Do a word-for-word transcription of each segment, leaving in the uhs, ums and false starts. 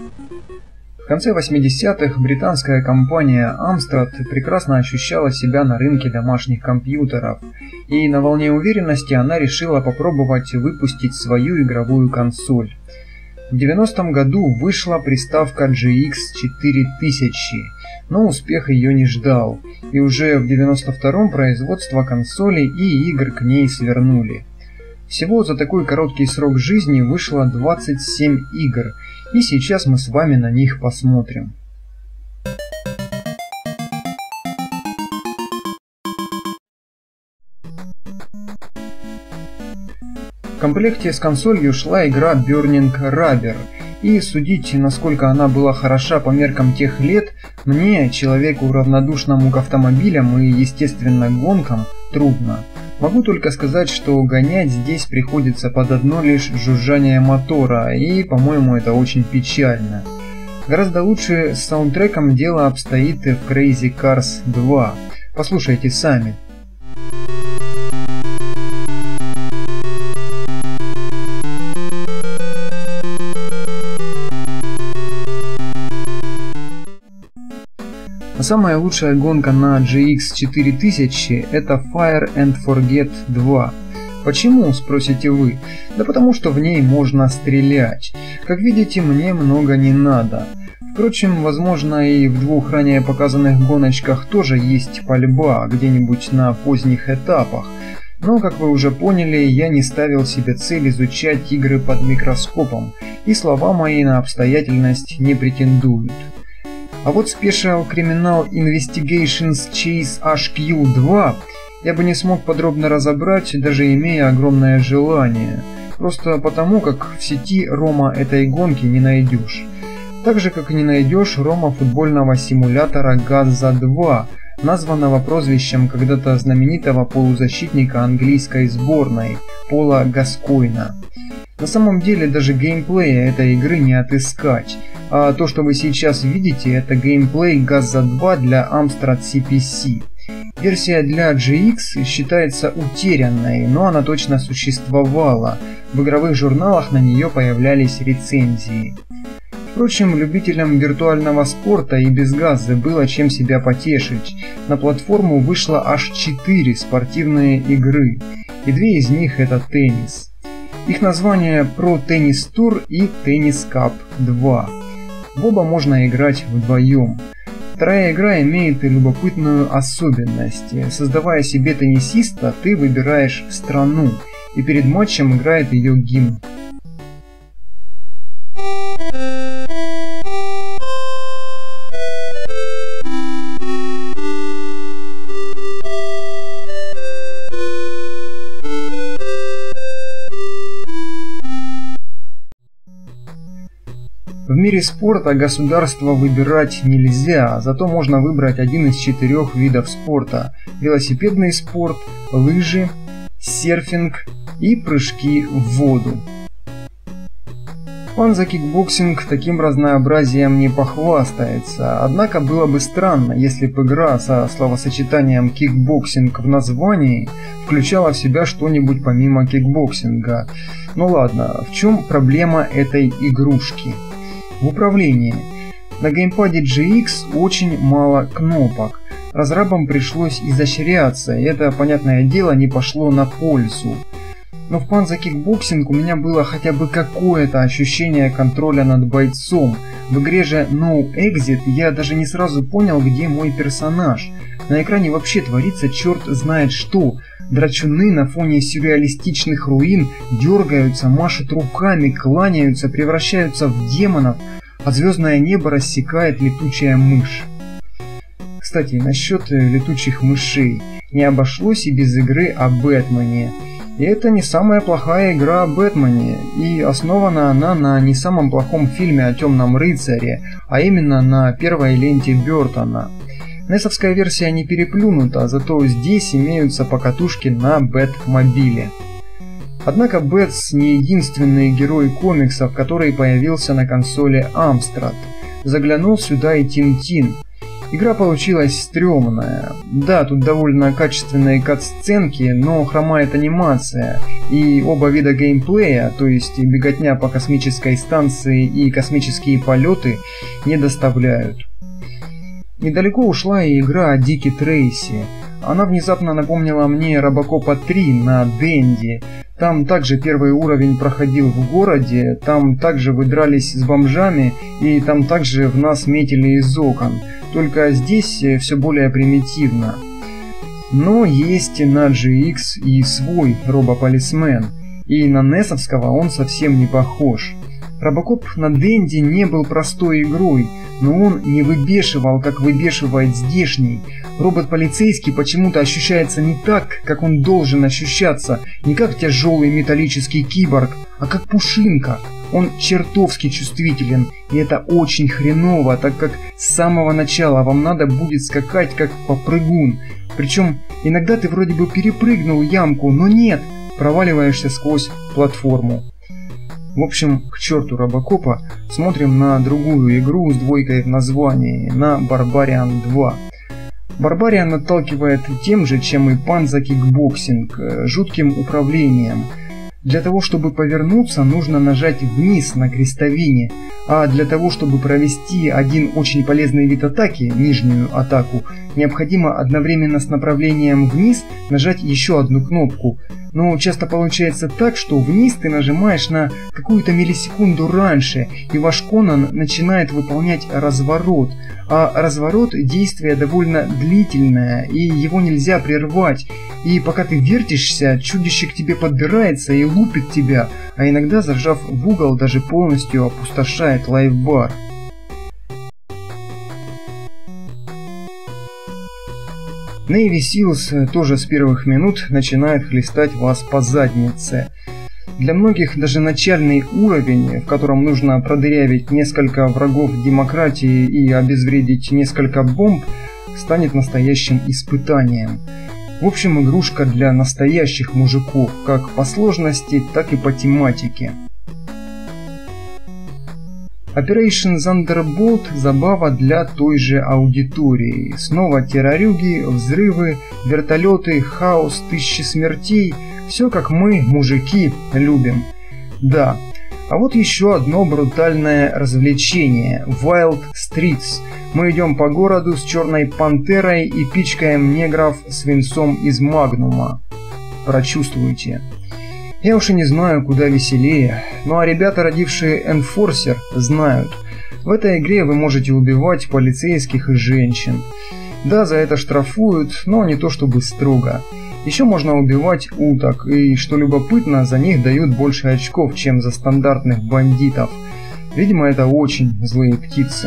В конце восьмидесятых британская компания Amstrad прекрасно ощущала себя на рынке домашних компьютеров, и на волне уверенности она решила попробовать выпустить свою игровую консоль. В девяностом году вышла приставка джи икс четыре тысячи, но успех ее не ждал, и уже в девяносто втором производство консоли и игр к ней свернули. Всего за такой короткий срок жизни вышло двадцать семь игр, и сейчас мы с вами на них посмотрим. В комплекте с консолью шла игра Burning Rubber, и судить, насколько она была хороша по меркам тех лет, мне, человеку равнодушному к автомобилям и, естественно, гонкам, трудно. Могу только сказать, что гонять здесь приходится под одно лишь жужжание мотора, и, по-моему, это очень печально. Гораздо лучше с саундтреком дело обстоит и в Crazy Cars два. Послушайте сами. Самая лучшая гонка на джи икс четыре тысячи это Fire and Forget два. Почему, спросите вы? Да потому что в ней можно стрелять. Как видите, мне много не надо. Впрочем, возможно, и в двух ранее показанных гоночках тоже есть пальба где-нибудь на поздних этапах. Но, как вы уже поняли, я не ставил себе цель изучать игры под микроскопом, и слова мои на обстоятельность не претендуют. А вот Special Criminal Investigations Chase эйч кью два я бы не смог подробно разобрать, даже имея огромное желание. Просто потому, как в сети рома этой гонки не найдешь. Так же, как и не найдешь рома футбольного симулятора Газа два, названного прозвищем когда-то знаменитого полузащитника английской сборной Пола Гаскойна. На самом деле даже геймплея этой игры не отыскать, а то, что вы сейчас видите, это геймплей Газа два для Amstrad си пи си. Версия для джи икс считается утерянной, но она точно существовала, в игровых журналах на нее появлялись рецензии. Впрочем, любителям виртуального спорта и без Газы было чем себя потешить. На платформу вышло аж четыре спортивные игры, и две из них это теннис. Их название Pro Tennis Tour и Tennis Cup два. В оба можно играть вдвоем. Вторая игра имеет любопытную особенность. Создавая себе теннисиста, ты выбираешь страну, и перед матчем играет ее гимн. В мире спорта государство выбирать нельзя, зато можно выбрать один из четырех видов спорта: велосипедный спорт, лыжи, серфинг и прыжки в воду. Панза кикбоксинг таким разнообразием не похвастается, однако было бы странно, если бы игра со словосочетанием кикбоксинг в названии включала в себя что-нибудь помимо кикбоксинга. Ну ладно, в чем проблема этой игрушки? В управлении. На геймпаде джи икс очень мало кнопок. Разрабам пришлось изощряться, и это, понятное дело, не пошло на пользу. Но в Panzer Kickboxing у меня было хотя бы какое-то ощущение контроля над бойцом. В игре же No Exit я даже не сразу понял, где мой персонаж. На экране вообще творится черт знает что. Драчуны на фоне сюрреалистичных руин дергаются, машут руками, кланяются, превращаются в демонов, а звездное небо рассекает летучая мышь. Кстати, насчет летучих мышей. Не обошлось и без игры о Бэтмене. И это не самая плохая игра о Бэтмене, и основана она на не самом плохом фильме о Темном рыцаре, а именно на первой ленте Бёртона. несовская версия не переплюнута, зато здесь имеются покатушки на Бэтмобиле. Однако Бэтс не единственный герой комиксов, который появился на консоли Amstrad. Заглянул сюда и Тинтин. Игра получилась стрёмная. Да, тут довольно качественные кат-сценки, но хромает анимация, и оба вида геймплея, то есть беготня по космической станции и космические полеты, не доставляют. Недалеко ушла и игра Дики Трейси. Она внезапно напомнила мне Робокопа три на Денди. Там также первый уровень проходил в городе, там также вы дрались с бомжами, и там также в нас метили из окон. Только здесь все более примитивно. Но есть на джи икс и свой робополисмен, и на несовского он совсем не похож. Робокоп на Денди не был простой игрой, но он не выбешивал, как выбешивает здешний. Робот-полицейский почему-то ощущается не так, как он должен ощущаться, не как тяжелый металлический киборг, а как пушинка. Он чертовски чувствителен, и это очень хреново, так как с самого начала вам надо будет скакать как попрыгун. Причем иногда ты вроде бы перепрыгнул ямку, но нет, проваливаешься сквозь платформу. В общем, к черту Робокопа, смотрим на другую игру с двойкой в названии, на Barbarian два. Barbarian отталкивает тем же, чем и Panzer Kickboxing, жутким управлением. Для того, чтобы повернуться, нужно нажать вниз на крестовине, а для того, чтобы провести один очень полезный вид атаки, нижнюю атаку, необходимо одновременно с направлением вниз нажать еще одну кнопку. Но часто получается так, что вниз ты нажимаешь на какую-то миллисекунду раньше, и ваш Конан начинает выполнять разворот. А разворот – действие довольно длительное, и его нельзя прервать. И пока ты вертишься, чудище к тебе подбирается и лупит тебя, а иногда, зажав в угол, даже полностью опустошает лайфбар. Navy Seals тоже с первых минут начинает хлестать вас по заднице. Для многих даже начальный уровень, в котором нужно продырявить несколько врагов демократии и обезвредить несколько бомб, станет настоящим испытанием. В общем, игрушка для настоящих мужиков, как по сложности, так и по тематике. Operation Thunderbolt – забава для той же аудитории. Снова террорюги, взрывы, вертолеты, хаос, тысячи смертей – все как мы, мужики, любим. Да, а вот еще одно брутальное развлечение – Wild Streets. Мы идем по городу с черной пантерой и пичкаем негров свинцом из магнума. Прочувствуйте. Я уж и не знаю, куда веселее, ну а ребята, родившие Enforcer, знают. В этой игре вы можете убивать полицейских и женщин. Да, за это штрафуют, но не то чтобы строго. Еще можно убивать уток, и, что любопытно, за них дают больше очков, чем за стандартных бандитов. Видимо, это очень злые птицы.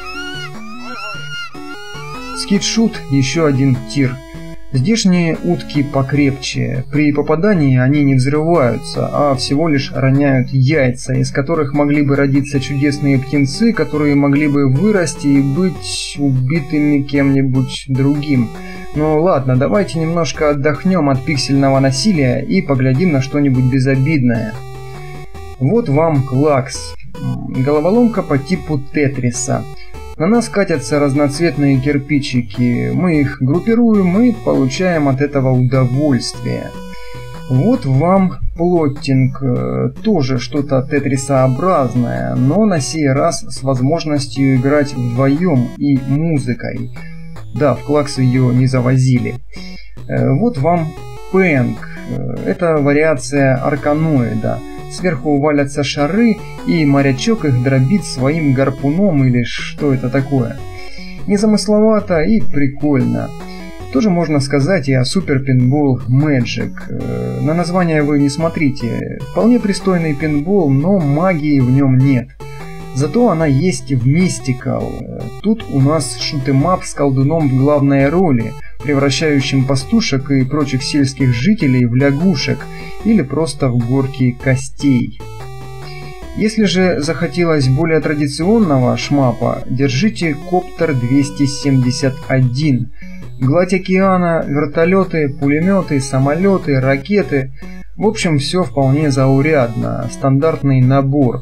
Скид-шут – еще один тир. Здешние утки покрепче. При попадании они не взрываются, а всего лишь роняют яйца, из которых могли бы родиться чудесные птенцы, которые могли бы вырасти и быть убитыми кем-нибудь другим. Ну ладно, давайте немножко отдохнем от пиксельного насилия и поглядим на что-нибудь безобидное. Вот вам клакс. Головоломка по типу Тетриса. На нас катятся разноцветные кирпичики, мы их группируем и получаем от этого удовольствие. Вот вам плоттинг, тоже что-то тетрисообразное, но на сей раз с возможностью играть вдвоем и музыкой. Да, в клакс ее не завозили. Вот вам пэнк, это вариация арканоида. Сверху валятся шары, и морячок их дробит своим гарпуном или что это такое. Незамысловато и прикольно. Тоже можно сказать и о Super Pinball Magic. На название вы не смотрите. Вполне пристойный пинбол, но магии в нем нет. Зато она есть в Mystical. Тут у нас шутэмап с колдуном в главной роли, превращающим пастушек и прочих сельских жителей в лягушек или просто в горки костей. Если же захотелось более традиционного шмапа, держите Коптер двести семьдесят один. Гладь океана, вертолеты, пулеметы, самолеты, ракеты. В общем, все вполне заурядно, стандартный набор.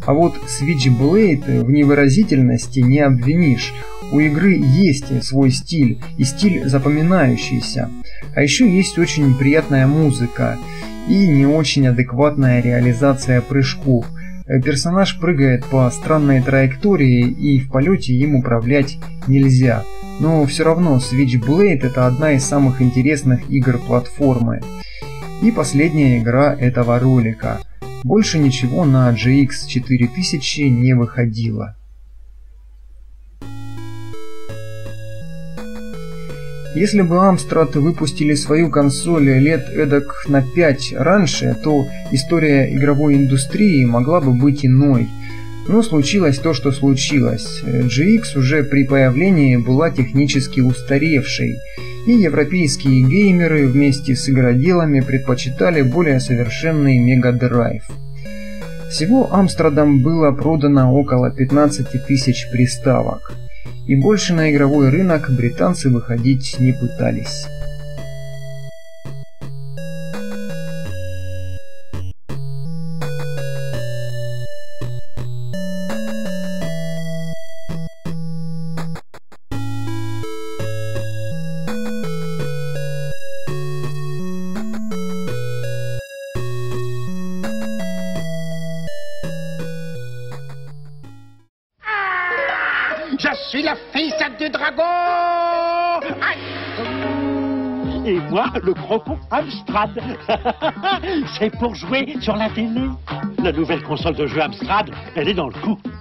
А вот Switchblade в невыразительности не обвинишь. У игры есть свой стиль, и стиль запоминающийся. А еще есть очень приятная музыка и не очень адекватная реализация прыжков. Персонаж прыгает по странной траектории, и в полете им управлять нельзя. Но все равно Switchblade — это одна из самых интересных игр платформы. И последняя игра этого ролика. Больше ничего на джи икс четыре тысячи не выходило. Если бы Amstrad выпустили свою консоль лет эдак на пять раньше, то история игровой индустрии могла бы быть иной. Но случилось то, что случилось. джи икс уже при появлении была технически устаревшей, и европейские геймеры вместе с игроделами предпочитали более совершенный Mega Drive. Всего Амстрадом было продано около пятнадцати тысяч приставок, и больше на игровой рынок британцы выходить не пытались. Je suis le fils du dragon. Aïe. Et moi, le croco Amstrad. C'est pour jouer sur la télé. La nouvelle console de jeu Amstrad, elle est dans le coup.